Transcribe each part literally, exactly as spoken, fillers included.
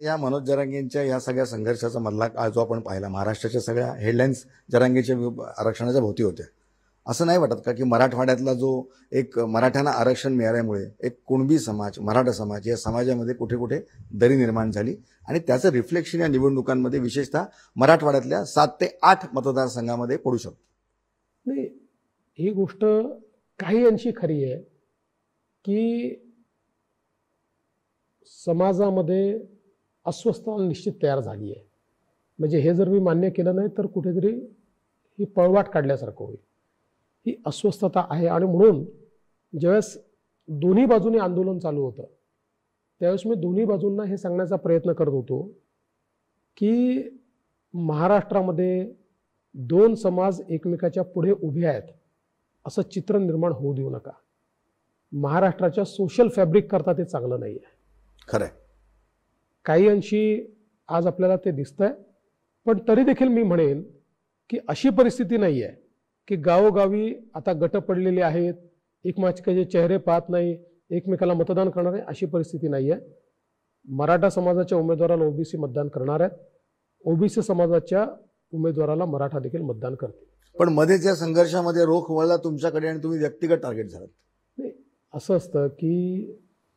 या मनोज जरांगेंच्या या सगळ्या संघर्षाचा मधला काळ जो आपण पाहिला, महाराष्ट्राच्या सगळ्या हेडलाईन्स जरांगेच्या आरक्षणाच्या भोवती होत्या. असं नाही वाटत का की मराठवाड्यातला जो एक मराठ्यांना आरक्षण मिळाल्यामुळे एक कुणबी समाज, मराठा समाज या समाजामध्ये कुठे कुठे दरी निर्माण झाली आणि त्याचं रिफ्लेक्शन या निवडणुकांमध्ये विशेषतः मराठवाड्यातल्या सात ते आठ मतदारसंघामध्ये पडू शकतो? नाही, ही गोष्ट काही अंशी खरी आहे की समाजामध्ये अस्वस्थता निश्चित तयार झाली आहे. म्हणजे हे जर मी मान्य केलं नाही तर कुठेतरी ही पळवाट काढल्यासारखं होईल. ही अस्वस्थता आहे आणि म्हणून ज्यावेळेस दोन्ही बाजूने आंदोलन चालू होतं त्यावेळेस मी दोन्ही बाजूंना हे सांगण्याचा प्रयत्न करत होतो की महाराष्ट्रामध्ये दोन समाज एकमेकाच्या पुढे उभे आहेत असं चित्र निर्माण होऊ देऊ नका. महाराष्ट्राच्या सोशल फॅब्रिक करता ते चांगलं नाही आहे. खरं आहे. काही अंशी आज आपल्याला ते दिसतंय, पण तरी देखील मी म्हणेन की अशी परिस्थिती नाही आहे की गावोगावी आता गट पडलेले आहेत, एकमेकाचे चेहरे पाहत नाही, एकमेकाला मतदान करणार आहे, अशी परिस्थिती नाही आहे. मराठा समाजाच्या उमेदवाराला ओबीसी मतदान करणार आहेत, ओबीसी समाजाच्या उमेदवाराला मराठा देखील मतदान करतील. पण मध्येच या संघर्षामध्ये रोख वळला तुमच्याकडे आणि तुम्ही व्यक्तिगत टार्गेट झालात. नाही, असं असतं की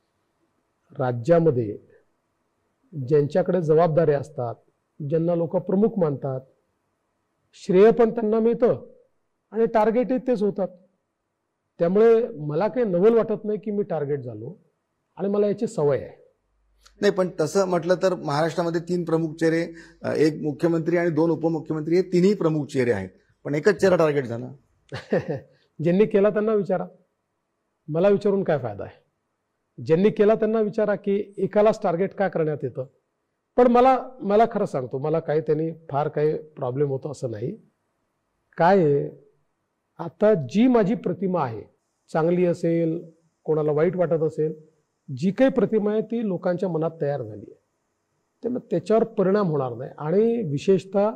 राज्यामध्ये ज्यांच्याकडे जबाबदाऱ्या असतात, ज्यांना लोक प्रमुख मानतात, श्रेय पण त्यांना मिळतं आणि टार्गेटही तेच होतात. त्यामुळे मला काही नवल वाटत नाही की मी टार्गेट झालो आणि मला याची सवय आहे. नाही, पण तसं म्हटलं तर महाराष्ट्रामध्ये तीन प्रमुख चेहरे, एक मुख्यमंत्री आणि दोन उपमुख्यमंत्री, हे तिन्ही प्रमुख चेहरे आहेत, पण एकच चेहरा टार्गेट झाला. ज्यांनी केला त्यांना विचारा, मला विचारून काय फायदा आहे. ज्यांनी केला त्यांना विचारा की एकालाच टार्गेट का करण्यात येतं. पण मला मला खरं सांगतो, मला काही त्यांनी फार काही प्रॉब्लेम होतो असं नाही. काय आहे, आता जी माझी प्रतिमा आहे, चांगली असेल, कोणाला वाईट वाटत असेल, जी काही प्रतिमा आहे ती लोकांच्या मनात तयार झाली आहे. त्यामुळे त्याच्यावर परिणाम होणार नाही. आणि विशेषतः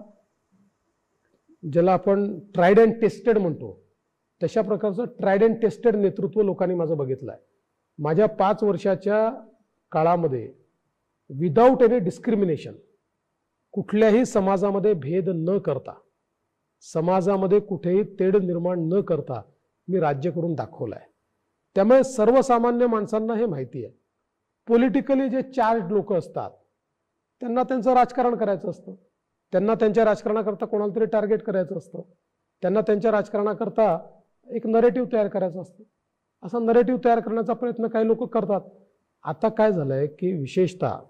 ज्याला आपण ट्रायड अँड टेस्टेड म्हणतो तशा प्रकारचं ट्रायड अँड टेस्टेड नेतृत्व लोकांनी माझं बघितलं आहे. माझ्या पाच वर्षाच्या काळामध्ये विदाऊट एनी डिस्क्रिमिनेशन, कुठल्याही समाजामध्ये भेद न करता, समाजामध्ये कुठेही तेढ निर्माण न करता मी राज्य करून दाखवलं आहे. त्यामुळे सर्वसामान्य माणसांना हे माहिती आहे. पॉलिटिकली जे चार्ज लोक असतात त्यांना त्यांचं राजकारण करायचं असतं, त्यांना त्यांच्या राजकारणाकरता कोणाला तरी टार्गेट करायचं असतं, त्यांना त्यांच्या राजकारणाकरता एक नरेटिव्ह तयार करायचं असतं. असा नरेटिव्ह तयार करण्याचा प्रयत्न काही लोक करतात. आता काय झालंय की विशेषतः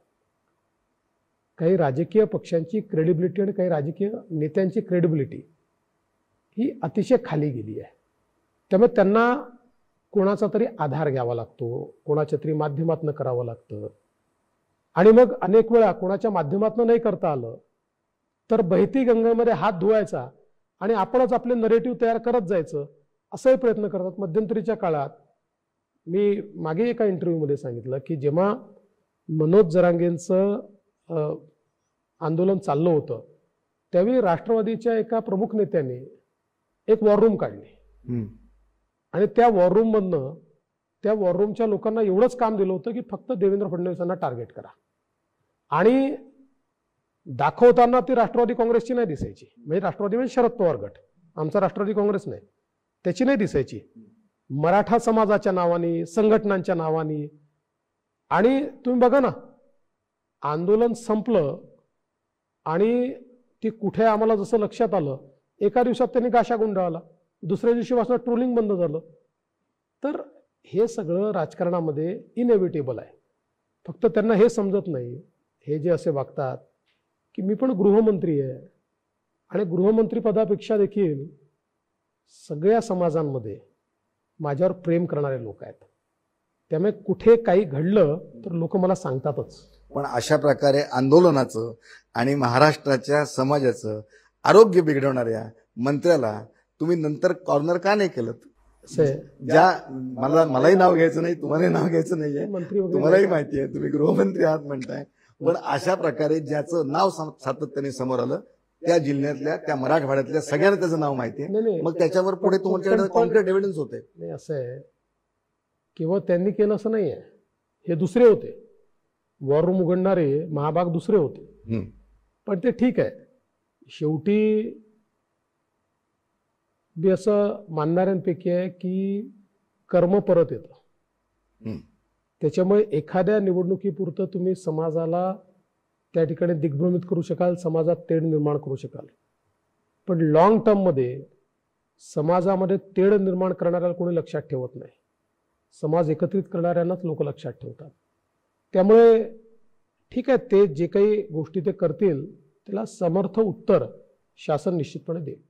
काही राजकीय पक्षांची क्रेडिबिलिटी आणि काही राजकीय नेत्यांची क्रेडिबिलिटी ही अतिशय खाली गेली आहे. त्यामुळे त्यांना कोणाचा तरी आधार घ्यावा लागतो, कोणाच्या तरी माध्यमातून करावं लागतं. आणि मग अनेक वेळा कोणाच्या माध्यमातून नाही करता आलं तर बहती गंगेमध्ये हात धुवायचा आणि आपणच आपले नरेटिव्ह तयार करत जायचं, असाही प्रयत्न करतात. मध्यंतरीच्या काळात मी मागे एका इंटरव्ह्यूमध्ये सांगितलं की जेव्हा मनोज जरांगेंचं आंदोलन चाललं होतं त्यावेळी राष्ट्रवादीच्या एका प्रमुख नेत्याने एक वॉर रूम काढली आणि त्या वॉर रूम मधनं त्या वॉर रूमच्या लोकांना एवढंच काम दिलं होतं की फक्त देवेंद्र फडणवीसांना टार्गेट करा. आणि दाखवताना ती राष्ट्रवादी काँग्रेसची नाही दिसायची, म्हणजे राष्ट्रवादी म्हणजे शरद पवार गट, आमचा राष्ट्रवादी काँग्रेस नाही, त्याची नाही दिसायची. मराठा समाजाच्या नावाने, संघटनांच्या नावाने. आणि तुम्ही बघा ना, आंदोलन संपलं आणि ती कुठे आम्हाला जसं लक्षात आलं, एका दिवसात त्यांनी गाशा गुंडाळला, दुसऱ्या दिवशीपासून ट्रोलिंग बंद झालं. तर हे सगळं राजकारणामध्ये इनएव्हिटेबल आहे. फक्त त्यांना हे समजत नाही, हे जे असे वागतात की मी पण गृहमंत्री आहे आणि गृहमंत्री पदापेक्षा देखील सगळ्या समाजांमध्ये माझ्यावर प्रेम करणारे लोक आहेत. त्यामुळे कुठे काही घडलं तर लोक मला सांगतातच. पण अशा प्रकारे आंदोलनाचं आणि महाराष्ट्राच्या समाजाचं आरोग्य बिघडवणाऱ्या मंत्र्याला तुम्ही नंतर कॉर्नर का नाही केलं? ज्या मला मलाही नाव घ्यायचं नाही, तुम्हालाही नाव घ्यायचं नाहीये, तुम्हालाही माहिती आहे तुम्ही गृहमंत्री आहात म्हणताय, पण अशा प्रकारे ज्याचं नाव सातत्याने समोर आलं त्या जिल्ह्यातल्या, त्या मराठवाड्यातल्या सगळ्यांना त्याचं नाव माहिती आहे, मग त्याच्यावर पुढे तुमच्याकडे कॉन्क्रीट एव्हिडन्स होते. नाही, असं आहे किंवा त्यांनी केलं असं नाहीये, हे दुसरे होते. वॉर रूम उघडणारे महाभाग दुसरे होते. हम्म. पण ते ठीक आहे. शेवटी मी असं मानणाऱ्यांपैकी आहे की कर्म परत येतं. हम्म. त्याच्यामुळे एखाद्या निवडणुकीपुरतं तुम्ही समाजाला त्या ठिकाणी दिग्भ्रमित करू शकाल, समाजात तेढ निर्माण करू शकाल, पण लॉंग टर्ममध्ये समाजामध्ये तेढ निर्माण करणाऱ्याला कोणी लक्षात ठेवत नाही. समाज एकत्रित करणाऱ्यांनाच लोक लक्षात ठेवतात. त्यामुळे ठीक आहे, ते जे काही गोष्टी ते करतील त्याला समर्थ उत्तर शासन निश्चितपणे देईल.